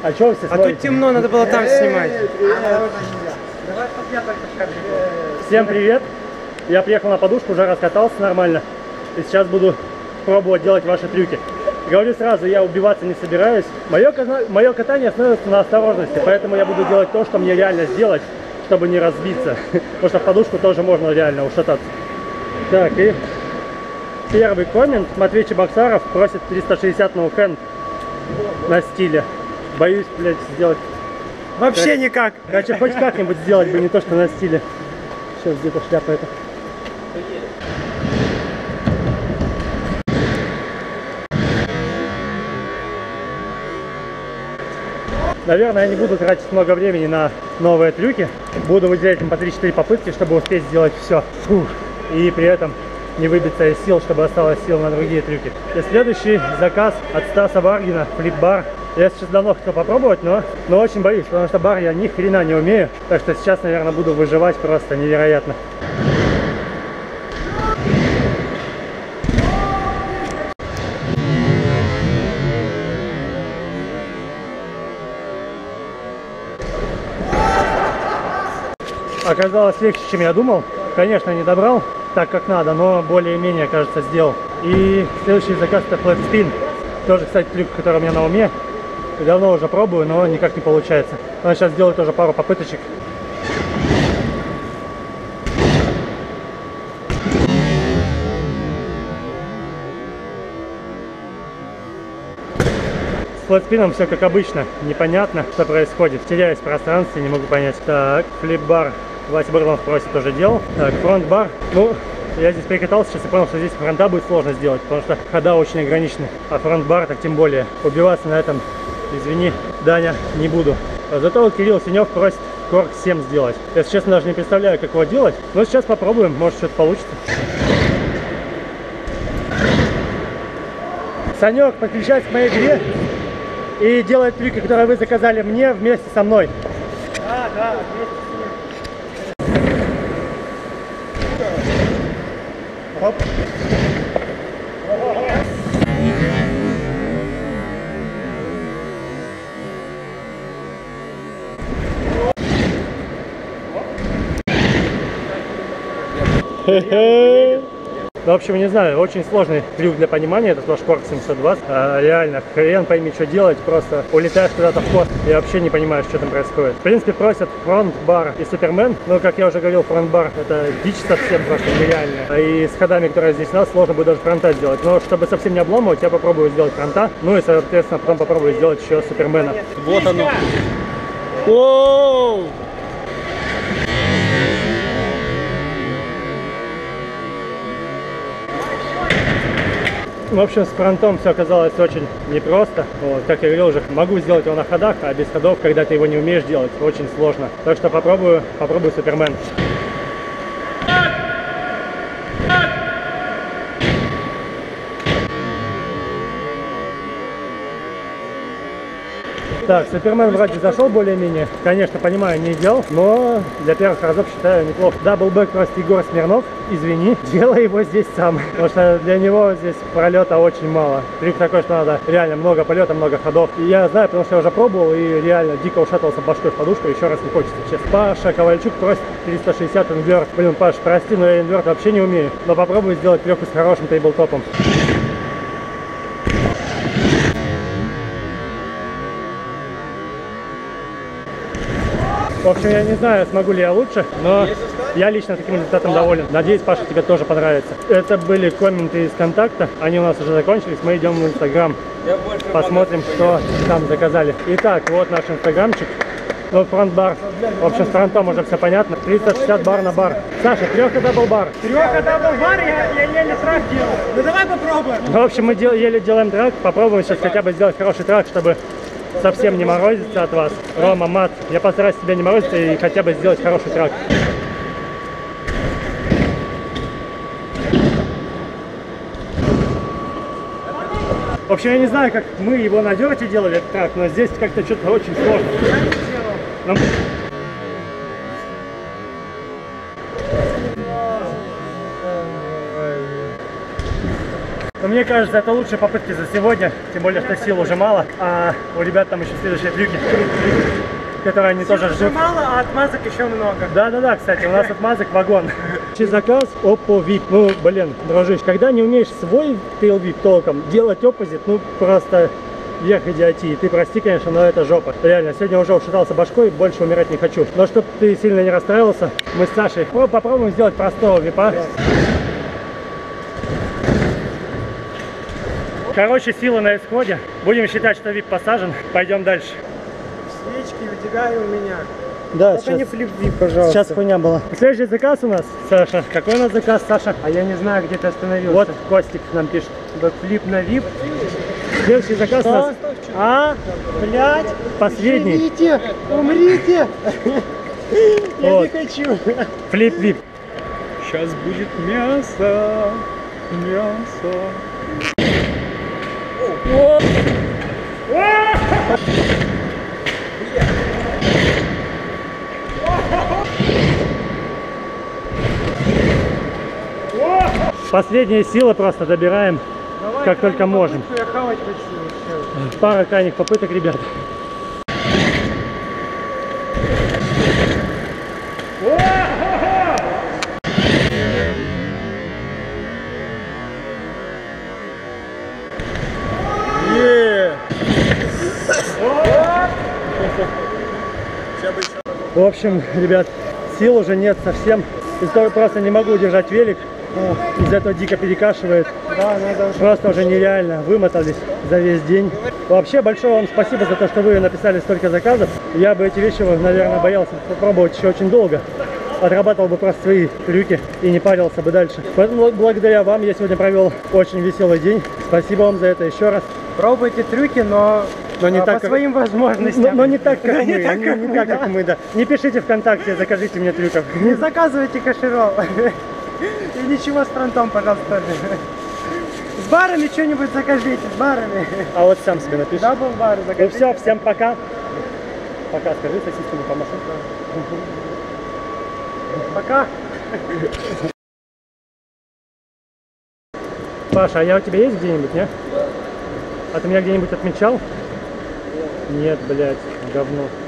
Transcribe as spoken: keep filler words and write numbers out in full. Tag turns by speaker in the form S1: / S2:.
S1: А что вы все
S2: А тут темно, надо было там снимать.
S1: Всем привет! Я приехал на подушку, уже раскатался нормально. И сейчас буду пробовать делать ваши трюки. Говорю сразу, я убиваться не собираюсь. Мое, мое катание основывается на осторожности, поэтому я буду делать то, что мне реально сделать, чтобы не разбиться. Потому что в подушку тоже можно реально ушататься. Так, и первый коммент. Матвей Чебоксаров просит триста шестьдесят ноу-хенд на стиле. Боюсь, блядь, сделать...
S2: Вообще
S1: как...
S2: никак.
S1: Короче, хоть как-нибудь сделать бы, не то, что на стиле. Сейчас где-то шляпа эта. Наверное, я не буду тратить много времени на новые трюки. Буду выделять им по три-четыре попытки, чтобы успеть сделать все. Фух. И при этом не выбиться из сил, чтобы осталось сил на другие трюки. И следующий заказ от Стаса Варгина, флип-бар. Я сейчас давно хотел попробовать, но, но очень боюсь, потому что бар я ни хрена не умею. Так что сейчас, наверное, буду выживать просто невероятно. Оказалось легче, чем я думал. Конечно, не добрал так, как надо, но более-менее, кажется, сделал. И следующий заказ — это flat spin. Тоже, кстати, трюк, который у меня на уме. Давно уже пробую, но никак не получается. Но сейчас сделаю тоже пару попыточек. С флэтспином все как обычно. Непонятно, что происходит. Теряюсь в пространстве, не могу понять. Так, флип-бар. Вася Барлов просит, тоже делал. Так, фронт-бар. Ну, я здесь прикатался сейчас и понял, что здесь фронта будет сложно сделать, потому что хода очень ограничены. А фронт-бар так тем более. Убиваться на этом, извини, Даня, не буду. Зато вот Кирилл Синев просит корк семь сделать. Если честно, даже не представляю, как его делать. Но сейчас попробуем, может, что-то получится. Санек подключается к моей игре и делает трюки, которые вы заказали мне вместе со мной.
S2: Да, да, вместе.
S1: Оп. В общем, не знаю, очень сложный трюк для понимания, этот ваш корк семьсот двадцать. А, реально, хрен пойми, что делать, просто улетаешь куда-то в космос и вообще не понимаешь, что там происходит. В принципе, просят фронт-бар и супермен, но, как я уже говорил, фронт-бар — это дичь совсем просто нереальная. И с ходами, которые здесь у нас, сложно будет даже фронта сделать. Но чтобы совсем не обламывать, я попробую сделать фронта, ну и, соответственно, потом попробую сделать еще супермена.
S2: Вот оно. Оу!
S1: В общем, с фронтом все оказалось очень непросто. Вот, как я говорил уже, могу сделать его на ходах, а без ходов, когда ты его не умеешь делать, очень сложно. Так что попробую, попробую супермен. Так, супермен вроде зашел более-менее. Конечно, понимаю, не идеал, но для первых разов считаю неплохо. Даблбэк просто Егор Смирнов, извини, делай его здесь сам. Потому что для него здесь пролета очень мало. Трюк такой, что надо реально много полета, много ходов. И я знаю, потому что я уже пробовал и реально дико ушатывался башкой в подушку. Еще раз не хочется, честно. Паша Ковальчук просит триста шестьдесят инверт. Блин, Паш, прости, но я инверт вообще не умею. Но попробую сделать трюку с хорошим тейблтопом. В общем, я не знаю, смогу ли я лучше, но я лично таким результатом доволен. Надеюсь, Паша, тебе тоже понравится. Это были комменты из контакта, они у нас уже закончились, мы идем в Инстаграм. Посмотрим, что там заказали. Итак, вот наш инстаграмчик. Ну, фронт-бар. В общем, с фронтом уже все понятно. триста шестьдесят бар на бар. Саша, треха дабл-бар.
S2: Треха дабл-бар, я, я еле трак делал. Ну давай попробуем.
S1: В общем, мы дел, еле делаем трак. Попробуем сейчас хотя бы сделать хороший трак, чтобы совсем не морозиться от вас. Рома, Мат, я постараюсь тебя не морозиться и хотя бы сделать хороший трак. В общем, я не знаю, как мы его на дерте делали этот трак, но здесь как-то что-то очень сложно. Но... Но Мне кажется, это лучшие попытки за сегодня, тем более, что сил уже мало, а у ребят там еще следующие трюки, которые они
S2: Сил
S1: тоже
S2: уже
S1: ждут.
S2: мало, а отмазок еще много.
S1: Да-да-да, кстати, у нас отмазок вагон. Заказ Oppo ви ай пи. Ну, блин, дружище, когда не умеешь свой тейл ви ай пи толком делать оппозит, ну, просто верх идиотии. Ты прости, конечно, но это жопа. Реально, сегодня уже ушатался башкой, больше умирать не хочу. Но чтобы ты сильно не расстраивался, мы с Сашей попробуем сделать простого випа. Короче, силы на исходе. Будем считать, что вип посажен. Пойдем дальше.
S2: Свечки у тебя и у меня.
S1: Да,
S2: Только не флип-вип, пожалуйста.
S1: Сейчас хуйня была. Следующий заказ у нас, Саша. Какой у нас заказ, Саша?
S2: А я не знаю, где ты остановился.
S1: Вот Костик нам пишет.
S2: Флип на вип.
S1: Следующий заказ у нас. А,
S2: блядь,
S1: последний.
S2: Живите, умрите. Я
S1: Вот.
S2: не хочу.
S1: Флип-вип.
S3: Сейчас будет мясо, мясо.
S1: Последние силы просто добираем,
S2: Давай
S1: как только
S2: крайнюю
S1: можем.
S2: попытку, я хавать хочу еще.
S1: Пара крайних попыток, ребят. В общем, ребят, сил уже нет совсем. Из-за того просто не могу удержать велик. Из-за этого дико перекашивает.
S2: Да, надо уже.
S1: Просто уже нереально. Вымотались за весь день. Вообще, большое вам спасибо за то, что вы написали столько заказов. Я бы эти вещи, наверное, боялся попробовать еще очень долго. Отрабатывал бы просто свои трюки и не парился бы дальше. Поэтому благодаря вам я сегодня провел очень веселый день. Спасибо вам за это еще раз.
S2: Пробуйте трюки, но,
S1: Но не
S2: а,
S1: так,
S2: по
S1: как-
S2: своим возможностям.
S1: Но, но не так, как
S2: Но
S1: мы.
S2: не так,
S1: Не-
S2: как
S1: не
S2: мы,
S1: так,
S2: да.
S1: как мы, да. Не пишите ВКонтакте, закажите мне трюков.
S2: Не заказывайте каширол. И ничего с фронтом, пожалуйста. С барами что-нибудь закажите, с барами.
S1: А вот сам себе напиши.
S2: Дабл бар
S1: Ну
S2: закажите.
S1: все, всем пока. Пока, скажи сосисками помаши.
S2: Пока.
S1: Паша, а я у тебя есть где-нибудь, не? А ты меня где-нибудь отмечал? Нет, блядь, говно.